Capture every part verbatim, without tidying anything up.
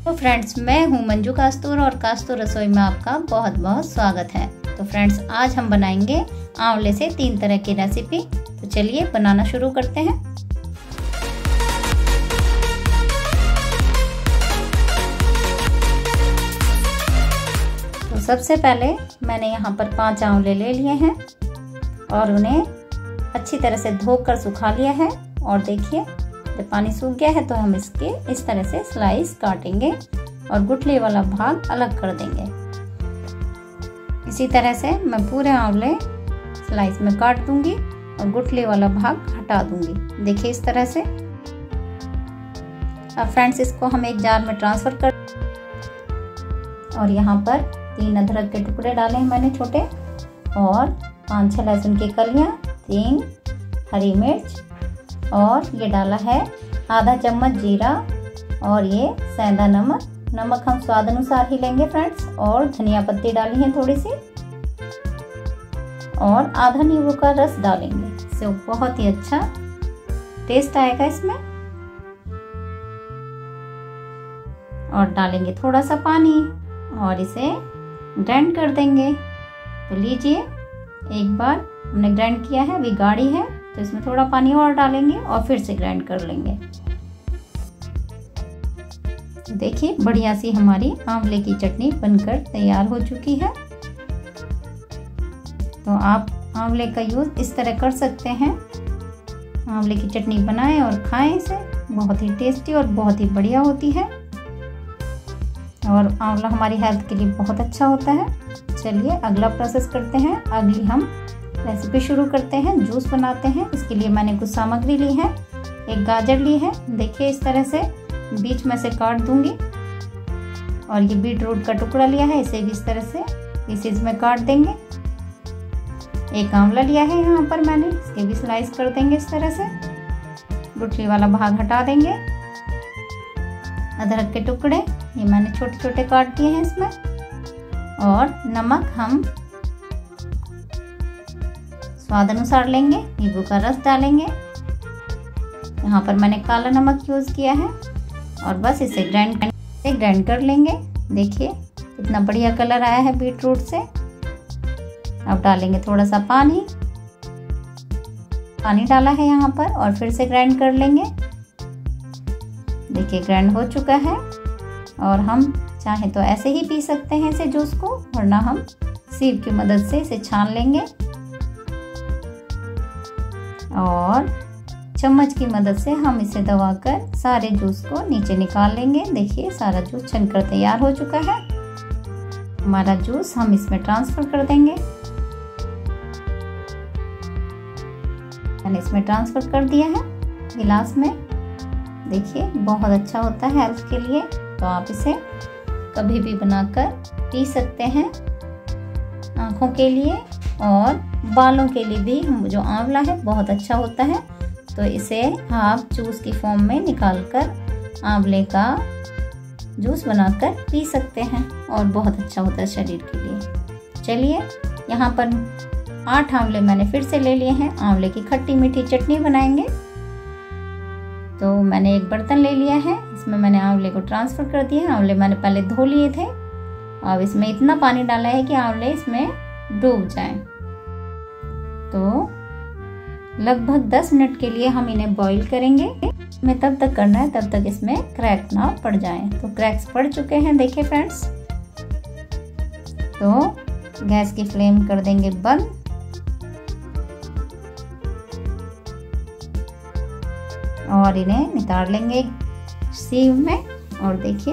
तो फ्रेंड्स, मैं हूं मंजू कास्तूर और कास्तूर रसोई में आपका बहुत बहुत स्वागत है। तो फ्रेंड्स, आज हम बनाएंगे आंवले से तीन तरह की रेसिपी। तो चलिए बनाना शुरू करते हैं। तो सबसे पहले मैंने यहाँ पर पांच आंवले ले लिए हैं और उन्हें अच्छी तरह से धोकर सुखा लिया है। और देखिए, जब पानी सूख गया है तो हम इसके इस तरह से स्लाइस काटेंगे और गुठली वाला भाग अलग कर देंगे। इसी तरह से मैं पूरे आंवले स्लाइस में काट दूंगी और गुठली वाला भाग हटा दूंगी। देखिए इस तरह से। अब फ्रेंड्स, इसको हम एक जार में ट्रांसफर कर और यहाँ पर तीन अदरक के टुकड़े डाले हैं मैंने छोटे, और पाँच छह लहसुन की कलियाँ, तीन हरी मिर्च, और ये डाला है आधा चम्मच जीरा, और ये सेंधा नमक। नमक हम स्वाद अनुसार ही लेंगे फ्रेंड्स। और धनिया पत्ती डाली है थोड़ी सी, और आधा नींबू का रस डालेंगे। इससे बहुत ही अच्छा टेस्ट आएगा इसमें। और डालेंगे थोड़ा सा पानी और इसे ग्राइंड कर देंगे। तो लीजिए, एक बार हमने ग्राइंड किया है, अभी गाढ़ी है, तो इसमें थोड़ा पानी और डालेंगे और फिर से ग्राइंड कर लेंगे। देखिए, बढ़िया सी हमारी आंवले की चटनी बनकर तैयार हो चुकी है। तो आप आंवले का यूज इस तरह कर सकते हैं। आंवले की चटनी बनाएं और खाएं इसे, बहुत ही टेस्टी और बहुत ही बढ़िया होती है। और आंवला हमारी हेल्थ के लिए बहुत अच्छा होता है। चलिए अगला प्रोसेस करते हैं। अगली हम रेसिपी शुरू करते हैं, जूस बनाते हैं। इसके लिए मैंने कुछ सामग्री ली है। एक गाजर ली है, देखिए इस तरह से बीच में से काट दूंगी। और ये बीट रूट का टुकड़ा लिया है, इसे भी इस तरह से पीसेज में काट देंगे। एक आंवला लिया है यहाँ पर मैंने, इसके भी स्लाइस कर देंगे इस तरह से। गुठली वाला भाग हटा देंगे। अदरक के टुकड़े ये मैंने छोटे छोटे काट दिए हैं इसमें। और नमक हम स्वाद अनुसार लेंगे। नींबू का रस डालेंगे। यहाँ पर मैंने काला नमक यूज किया है। और बस इसे ग्राइंड से ग्राइंड कर लेंगे। देखिए कितना बढ़िया कलर आया है बीट रूट से। अब डालेंगे थोड़ा सा पानी। पानी डाला है यहाँ पर और फिर से ग्राइंड कर लेंगे। देखिए ग्राइंड हो चुका है। और हम चाहे तो ऐसे ही पी सकते हैं इसे जूस को, वरना हम सीप की मदद से इसे छान लेंगे और चम्मच की मदद से हम इसे दबाकर सारे जूस को नीचे निकाल लेंगे। देखिए सारा जूस छनकर तैयार हो चुका है। हमारा जूस हम इसमें ट्रांसफर कर देंगे। मैंने इसमें ट्रांसफर कर दिया है गिलास में। देखिए बहुत अच्छा होता है हेल्थ के लिए। तो आप इसे कभी भी बनाकर पी सकते हैं। आँखों के लिए और बालों के लिए भी जो आंवला है बहुत अच्छा होता है। तो इसे आप जूस की फॉर्म में निकालकर आंवले का जूस बनाकर पी सकते हैं और बहुत अच्छा होता है शरीर के लिए। चलिए, यहाँ पर आठ आंवले मैंने फिर से ले लिए हैं। आंवले की खट्टी मीठी चटनी बनाएंगे। तो मैंने एक बर्तन ले लिया है, इसमें मैंने आंवले को ट्रांसफर कर दिया है। आंवले मैंने पहले धो लिए थे। अब इसमें इतना पानी डाला है कि आंवले इसमें डूब जाएं। तो लगभग दस मिनट के लिए हम इन्हें बॉईल करेंगे। हमें तब तक करना है तब तक इसमें क्रैक ना पड़ जाएं। तो क्रैक्स पड़ चुके हैं देखिए फ्रेंड्स। तो गैस की फ्लेम कर देंगे बंद। और इन्हें निकाल लेंगे सीव में। और देखिए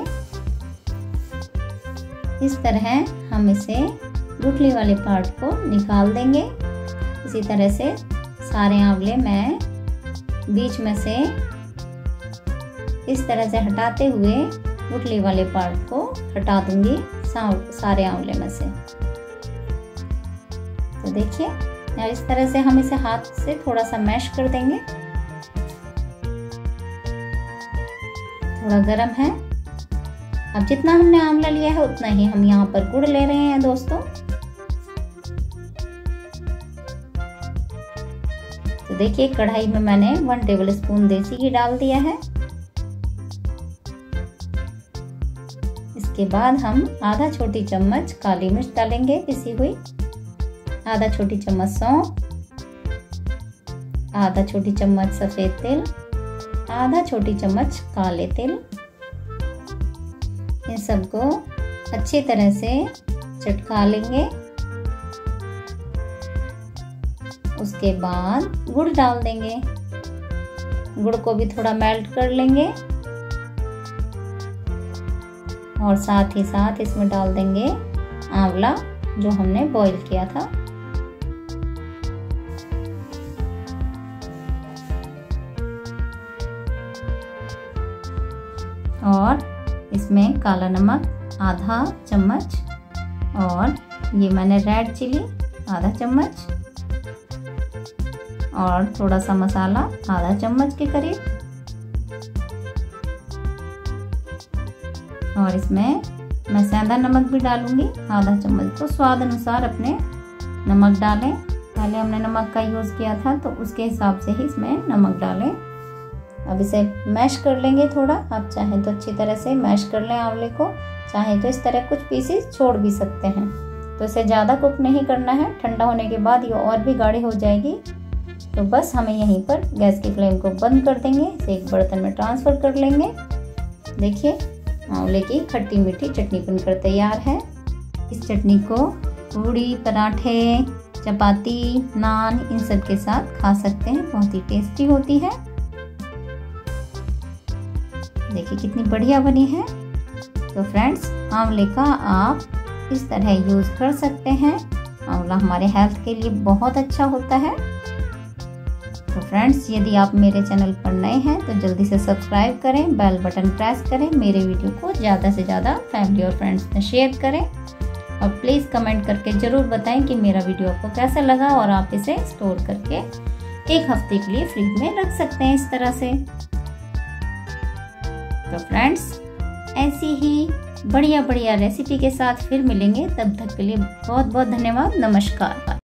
इस तरह हम इसे गुठली वाले पार्ट को निकाल देंगे। इसी तरह से सारे आंवले मैं बीच में से इस तरह से हटाते हुए गुठली वाले पार्ट को हटा दूंगी सारे आंवले में से। तो देखिए इस तरह से हम इसे हाथ से थोड़ा सा मैश कर देंगे। थोड़ा गर्म है। अब जितना हमने आंवला लिया है उतना ही हम यहाँ पर गुड़ ले रहे हैं दोस्तों। तो देखिए कढ़ाई में मैंने वन टेबल स्पून देसी घी डाल दिया है। इसके बाद हम आधा छोटी चम्मच काली मिर्च डालेंगे पिसी हुई, आधा छोटी चम्मच सौंफ, आधा छोटी चम्मच सफेद तिल, आधा छोटी चम्मच काले तिल। इन सबको अच्छी तरह से चटका लेंगे। उसके बाद गुड़ डाल देंगे, गुड़ को भी थोड़ा मेल्ट कर लेंगे और साथ ही साथ इसमें डाल देंगे आंवला जो हमने बॉईल किया था। और इसमें काला नमक आधा चम्मच और ये मैंने रेड चिली आधा चम्मच और थोड़ा सा मसाला आधा चम्मच के करीब, और इसमें मैं सेंधा नमक भी डालूंगी आधा चम्मच। तो स्वाद अनुसार अपने नमक डालें। पहले हमने नमक का यूज़ किया था तो उसके हिसाब से ही इसमें नमक डालें। अब इसे मैश कर लेंगे थोड़ा। आप चाहें तो अच्छी तरह से मैश कर लें आंवले को, चाहें तो इस तरह कुछ पीसेस छोड़ भी सकते हैं। तो इसे ज़्यादा कुक नहीं करना है, ठंडा होने के बाद ये और भी गाढ़ी हो जाएगी। तो बस हमें यहीं पर गैस की फ्लेम को बंद कर देंगे, इसे एक बर्तन में ट्रांसफ़र कर लेंगे। देखिए आंवले की खट्टी मीठी चटनी बनकर तैयार है। इस चटनी को पूड़ी, पराठे, चपाती, नान इन सब के साथ खा सकते हैं, बहुत ही टेस्टी होती है। देखिए कितनी बढ़िया बनी है। तो फ्रेंड्स आंवले का आप इस तरह यूज़ कर सकते हैं। आंवला हमारे हेल्थ के लिए बहुत अच्छा होता है। तो फ्रेंड्स यदि आप मेरे चैनल पर नए हैं तो जल्दी से सब्सक्राइब करें, बेल बटन प्रेस करें, मेरे वीडियो को ज़्यादा से ज़्यादा फैमिली और फ्रेंड्स में शेयर करें और प्लीज़ कमेंट करके ज़रूर बताएं कि मेरा वीडियो आपको कैसा लगा। और आप इसे स्टोर करके एक हफ्ते के लिए फ्रिज में रख सकते हैं इस तरह से। तो फ्रेंड्स ऐसी ही बढ़िया बढ़िया रेसिपी के साथ फिर मिलेंगे, तब तक के लिए बहुत बहुत धन्यवाद। नमस्कार।